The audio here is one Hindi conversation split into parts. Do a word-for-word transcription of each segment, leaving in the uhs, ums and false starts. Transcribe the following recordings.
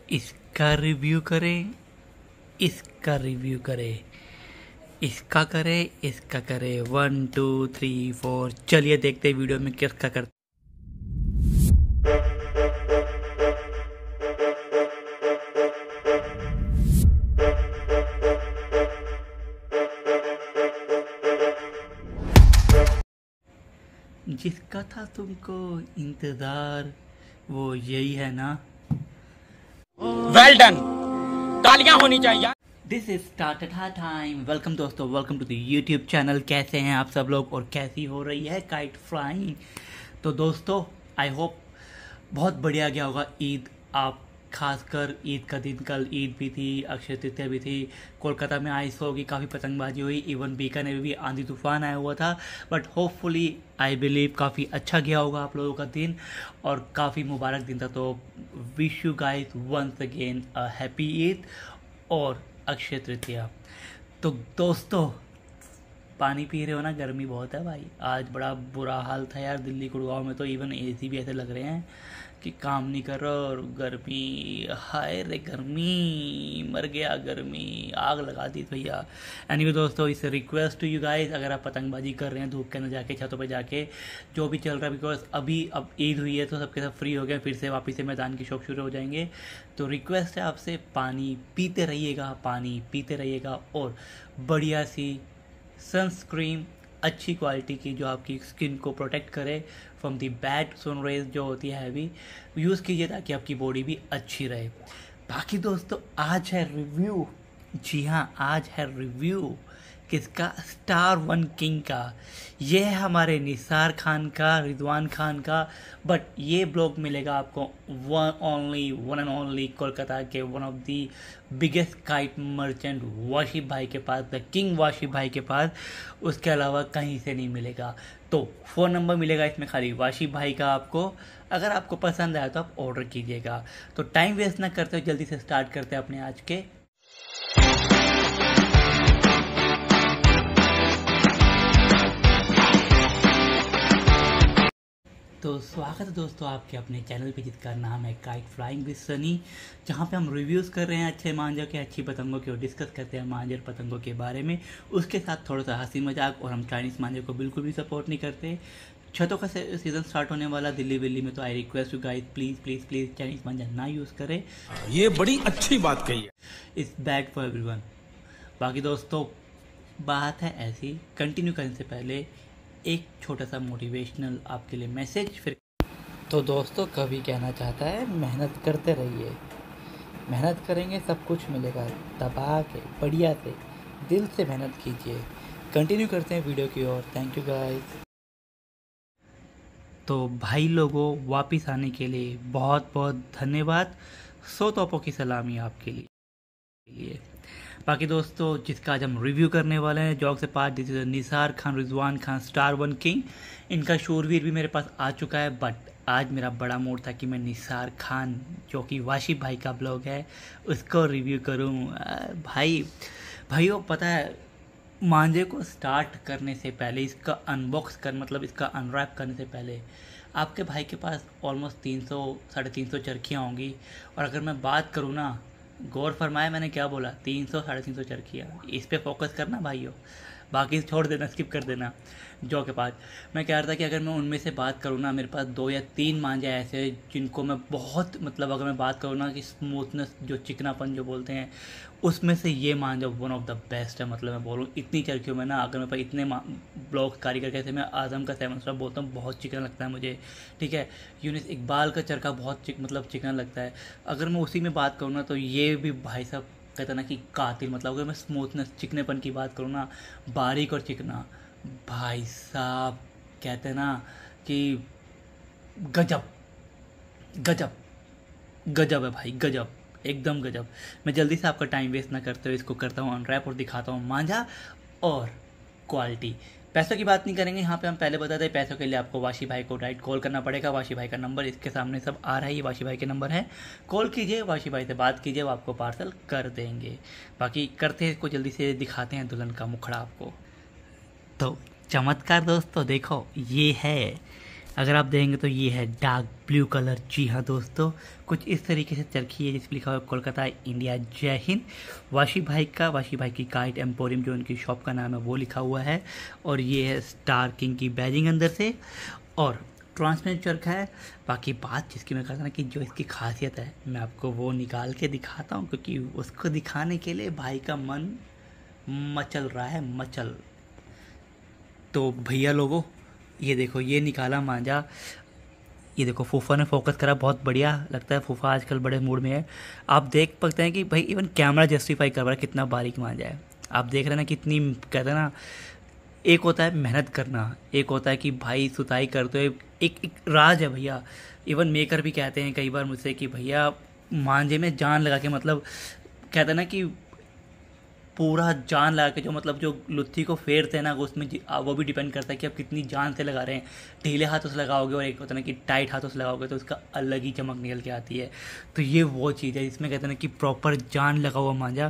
इसका रिव्यू करें, इसका रिव्यू करें, इसका करें, इसका करें। वन टू थ्री फोर, चलिए देखते हैं वीडियो में किसका करते। जिसका था तुमको इंतजार वो यही है ना। वेल डन, तालियां होनी चाहिए। This is started high time. Welcome दोस्तों, welcome to the YouTube channel. कैसे हैं आप सब लोग और कैसी हो रही है काइट फ्लाइंग। तो दोस्तों आई होप बहुत बढ़िया गया होगा ईद। आप खासकर ईद का दिन, कल ईद भी थी, अक्षय तृतीया भी थी, कोलकाता में आइस होगी, काफ़ी पतंगबाजी हुई, इवन बीकानेर में भी आंधी तूफान आया हुआ था। बट होपफुली आई बिलीव काफ़ी अच्छा गया होगा आप लोगों का दिन और काफ़ी मुबारक दिन था। तो wish you guys once again a happy Eid और अक्षय तृतीया। तो दोस्तों पानी पी रहे हो ना, गर्मी बहुत है भाई। आज बड़ा बुरा हाल था यार दिल्ली गुड़गांव में, तो इवन एसी भी ऐसे लग रहे हैं कि काम नहीं कर रहा और गर्मी, हाय रे गर्मी, मर गया गर्मी, आग लगा दी भैया। एनीवे दोस्तों, इस रिक्वेस्ट टू यू गाइस, अगर आप पतंगबाजी कर रहे हैं धूप के अंदर जाके, छतों पे जाके, जो भी चल रहा है, बिकॉज अभी अब ईद हुई है तो सबके सब फ्री हो गए, फिर से वापस से मैदान की शौक शुरू हो जाएंगे। तो रिक्वेस्ट है आपसे, पानी पीते रहिएगा, पानी पीते रहिएगा और बढ़िया सी सनस्क्रीन अच्छी क्वालिटी की जो आपकी स्किन को प्रोटेक्ट करे from the bad sun rays जो होती है हैवी, यूज़ कीजिए ताकि आपकी बॉडी भी अच्छी रहे। बाकी दोस्तों आज है रिव्यू, जी हाँ आज है रिव्यू किसका, स्टार वन किंग का। ये है हमारे निसार खान का, रिजवान खान का। बट ये ब्लॉग मिलेगा आपको one only one and only Kolkata के one of the biggest kite merchant Washif भाई के पास, द किंग वाशिफ भाई के पास। उसके अलावा कहीं से नहीं मिलेगा। तो फ़ोन नंबर मिलेगा इसमें खाली वाशिफ भाई का आपको। अगर आपको पसंद आया तो आप ऑर्डर कीजिएगा। तो टाइम वेस्ट ना करते हुए जल्दी से स्टार्ट करते हैं अपने आज के। तो स्वागत है दोस्तों आपके अपने चैनल पे जिसका नाम है काइट फ्लाइंग विद सनी, जहाँ पे हम रिव्यूज़ कर रहे हैं अच्छे मांझर के, अच्छी पतंगों के, और डिस्कस करते हैं मांझर पतंगों के बारे में। उसके साथ थोड़ा सा हंसी मजाक, और हम चाइनीज़ मांझर को बिल्कुल भी सपोर्ट नहीं करते। छतों का सीज़न स्टार्ट होने वाला दिल्ली विल्ली में, तो I request you guys please please please Chinese मांझर ना यूज़ करें। ये बड़ी अच्छी बात कही है। It's bad for everyone. बाकी दोस्तों बात है ऐसी, कंटिन्यू करने से पहले एक छोटा सा मोटिवेशनल आपके लिए मैसेज। फिर तो दोस्तों कभी कहना चाहता है, मेहनत करते रहिए, मेहनत करेंगे सब कुछ मिलेगा, दबा के बढ़िया से दिल से मेहनत कीजिए। कंटिन्यू करते हैं वीडियो की ओर। Thank you guys. तो भाई लोगों वापस आने के लिए बहुत बहुत धन्यवाद। सौ तोपों की सलामी आपके लिए। बाकी दोस्तों जिसका आज हम रिव्यू करने वाले हैं, जॉग से part, this is Nisar Khan, Rizwan Khan, star one king. इनका शूरवीर भी मेरे पास आ चुका है, बट आज मेरा बड़ा मूड था कि मैं निसार खान जो कि वाशिफ भाई का ब्लॉग है उसको रिव्यू करूं। भाई भाइयों पता है, मांझे को स्टार्ट करने से पहले, इसका अनबॉक्स कर मतलब इसका अनरैप करने से पहले आपके भाई के पास ऑलमोस्ट तीन सौ साढ़े तीन सौ चरखियाँ होंगी। और अगर मैं बात करूँ ना, गौर फरमाए मैंने क्या बोला, तीन सौ साढ़े तीन सौ चरखियाँ, इस पे फोकस करना भाइयों, बाकी छोड़ देना, स्किप कर देना। जो के पास मैं कह रहा था कि अगर मैं उनमें से बात करूँ ना, मेरे पास दो या तीन मांझे ऐसे जिनको मैं बहुत, मतलब अगर मैं बात करूँ ना कि स्मूथनेस, जो चिकनापन जो बोलते हैं, उसमें से ये मांझा वन ऑफ द बेस्ट है। मतलब मैं बोलूँ इतनी चरखियों में ना, अगर मेरे पास इतने ब्लॉग कारीगर कैसे, मैं आजम का सेवन स्टार बोलता हूँ, बहुत चिकना लगता है मुझे, ठीक है। यूनिस इकबाल का चरखा बहुत चिक मतलब चिकना लगता है। अगर मैं उसी में बात करूँ ना, तो ये भी भाई साहब कहते हैं ना कि कातिल, मतलब अगर मैं स्मूथनेस चिकनेपन की बात करूँ ना, बारीक और चिकना, भाई साहब कहते हैं ना कि गजब गजब गजब है भाई, गजब, एकदम गजब। मैं जल्दी से आपका टाइम वेस्ट ना करते हुए इसको करता हूँ अनरैप और दिखाता हूँ मांझा और क्वालिटी। पैसों की बात नहीं करेंगे यहाँ पे, हम पहले बता दें पैसों के लिए आपको वाशिफ भाई को डायरेक्ट कॉल करना पड़ेगा। वाशिफ भाई का नंबर इसके सामने सब आ रहा है, ये वाशिफ भाई के नंबर है, कॉल कीजिए, वाशिफ भाई से बात कीजिए, वो आपको पार्सल कर देंगे। बाकी करते हैं इसको, जल्दी से दिखाते हैं दुल्हन का मुखड़ा आपको। तो चमत्कार दोस्तों देखो, ये है अगर आप देखेंगे तो ये है डार्क ब्लू कलर। जी हाँ दोस्तों, कुछ इस तरीके से चरखी है जिस पर लिखा हुआ है कोलकाता इंडिया जय हिंद। वाशी भाई का, वाशी भाई की काइट एम्पोरियम जो उनकी शॉप का नाम है वो लिखा हुआ है। और ये है स्टार किंग की बैजिंग अंदर से और ट्रांसपेरेंट चरखा है। बाकी बात जिसकी मैं कहता ना कि जो इसकी खासियत है मैं आपको वो निकाल के दिखाता हूँ, क्योंकि उसको दिखाने के लिए भाई का मन मचल रहा है, मचल। तो भैया लोगों ये देखो, ये निकाला मांझा, ये देखो फूफा ने फोकस करा, बहुत बढ़िया लगता है। फूफा आजकल बड़े मूड में है। आप देख सकते हैं कि भाई इवन कैमरा जस्टिफाई कर रहा है कितना बारीक मांझा है। आप देख रहे हैं ना कितनी, कहते हैं ना, एक होता है मेहनत करना, एक होता है कि भाई सुताई करते हुए एक एक राज है भैया। इवन मेकर भी कहते हैं कई बार मुझसे कि भैया मांझे में जान लगा के, मतलब कहते हैं ना कि पूरा जान लगा के, जो मतलब जो लुत्थी को फेरते हैं ना उसमें वो भी डिपेंड करता है कि आप कितनी जान से लगा रहे हैं। ढीले हाथों से लगाओगे और एक होता है ना कि टाइट हाथों से लगाओगे तो उसका अलग ही चमक निकल के आती है। तो ये वो चीज़ है जिसमें कहते हैं ना कि प्रॉपर जान लगा हुआ मांझा।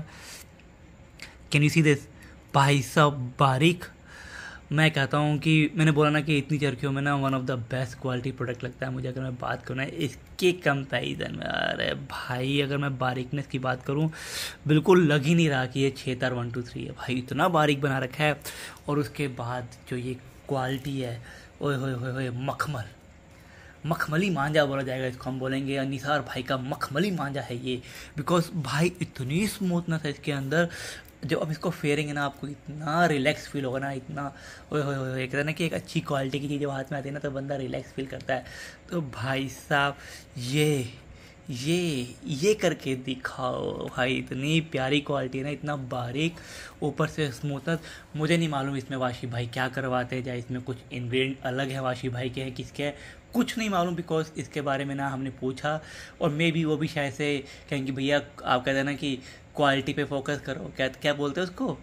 कैन यू सी दिस भाई साहब, बारीक। मैं कहता हूँ कि मैंने बोला ना कि इतनी चरखियों में ना one of the best quality product लगता है मुझे। अगर मैं बात करूँ ना इसके कंपैरिजन में, अरे भाई अगर मैं बारीकनेस की बात करूँ बिल्कुल लग ही नहीं रहा कि ये छः तार वन टू थ्री है। भाई इतना बारीक बना रखा है। और उसके बाद जो ये क्वालिटी है, ओए होए होए होए, मखमल मखमली मांझा बोला जाएगा इसको, हम बोलेंगे निसार भाई का मखमली मांझा है ये। बिकॉज भाई इतनी स्मूथनेस है इसके अंदर, जब आप इसको फेरेंगे ना आपको इतना रिलैक्स फील होगा ना, इतना ओए होए होए, कहते हैं ना कि एक अच्छी क्वालिटी की चीज़ जब हाथ में आती है ना तो बंदा रिलैक्स फील करता है। तो भाई साहब ये ये ये करके दिखाओ भाई, इतनी प्यारी क्वालिटी है ना, इतना बारीक, ऊपर से स्मूथनेस। मुझे नहीं मालूम इसमें वाशी भाई क्या करवाते हैं, या इसमें कुछ इंग्रेडिएंट अलग है वाशी भाई के हैं किसके है, कुछ नहीं मालूम। बिकॉज इसके बारे में ना हमने पूछा, और मे भी वो भी शायद से कहेंगे भैया आप कहते हैं ना कि क्वालिटी पे फोकस करो, क्या क्या बोलते हैं उसको,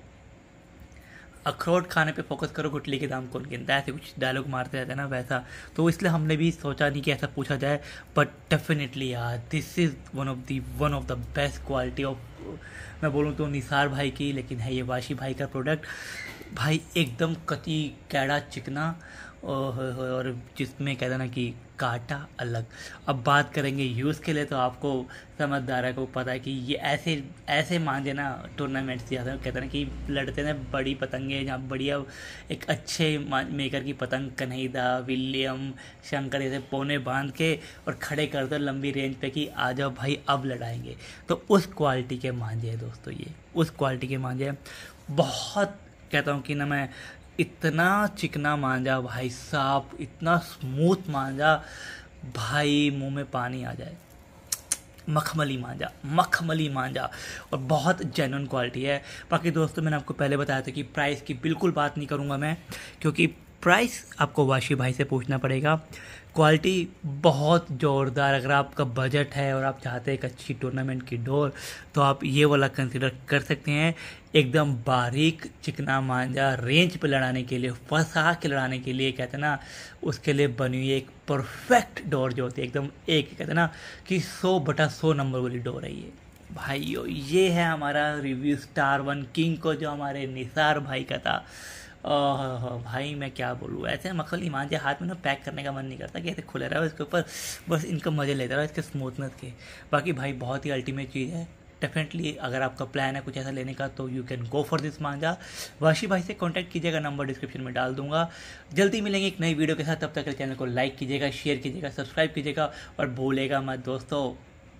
अखरोट खाने पे फोकस करो गुटली के दाम कौन गिनता है, ऐसे कुछ डायलॉग मारते रहते हैं ना वैसा। तो इसलिए हमने भी सोचा नहीं कि ऐसा पूछा जाए, बट डेफिनेटली यार this is one of the one of the best quality of, मैं बोलूँ तो निसार भाई की, लेकिन है ये वाशी भाई का प्रोडक्ट। भाई एकदम कती कैड़ा चिकना और जिसमें कहते हैं ना कि काटा अलग। अब बात करेंगे यूज़ के लिए, तो आपको समझदार है को पता है कि ये ऐसे ऐसे मांझे ना टूर्नामेंट्स से आते, कहते हैं ना कि लड़ते हैं बड़ी पतंगे, जहाँ बढ़िया एक अच्छे मेकर की पतंग कन्हैया विलियम शंकर जैसे पौने बांध के और खड़े कर दो लंबी रेंज पे कि आ जाओ भाई अब लड़ाएंगे। तो उस क्वालिटी के मांझे हैं दोस्तों, ये उस क्वालिटी के मांझे हैं। बहुत कहता हूँ कि ना मैं, इतना चिकना मांझा भाई साहब, इतना स्मूथ मांझा भाई मुंह में पानी आ जाए। मखमली मांझा, मखमली मांझा, और बहुत जेन्युइन क्वालिटी है। बाकी दोस्तों मैंने आपको पहले बताया था कि प्राइस की बिल्कुल बात नहीं करूँगा मैं, क्योंकि प्राइस आपको वाशी भाई से पूछना पड़ेगा। क्वालिटी बहुत ज़ोरदार, अगर आपका बजट है और आप चाहते हैं एक अच्छी टूर्नामेंट की डोर, तो आप ये वाला कंसिडर कर सकते हैं। एकदम बारीक चिकना मांझा रेंज पे लड़ाने के लिए, फंसा के लड़ाने के लिए, कहते हैं ना उसके लिए बनी हुई एक परफेक्ट डोर जो होती है, एकदम एक कहते हैं ना कि सौ बटा सौ नंबर वाली डोर है ये भाइयों। ये है हमारा रिव्यू स्टार वन किंग को, जो हमारे निसार भाई का था। ओह भाई मैं क्या बोलूँ, ऐसे मखमली मांझे हाथ में ना पैक करने का मन नहीं करता कि ऐसे खुले रहा हो इसके ऊपर, बस इनका मज़े लेता रहो इसके स्मूथनेस के। बाकी भाई बहुत ही अल्टीमेट चीज़ है। डेफिनेटली अगर आपका प्लान है कुछ ऐसा लेने का तो you can go for this मांझा। वाशी भाई से कांटेक्ट कीजिएगा, नंबर डिस्क्रिप्शन में डाल दूंगा। जल्दी मिलेंगे एक नई वीडियो के साथ, तब तक चैनल को लाइक कीजिएगा, शेयर कीजिएगा, सब्सक्राइब कीजिएगा, और भूलेगा मत दोस्तों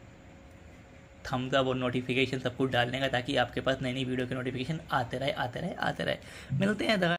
थम्स अप और नोटिफिकेशन सब कुछ डालने का, ताकि आपके पास नई नई वीडियो के नोटिफिकेशन आते रहे आते रहे आते रहे। मिलते हैं।